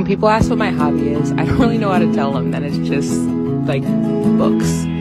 people ask what my hobby is, I don't really know how to tell them that it's just, like, books.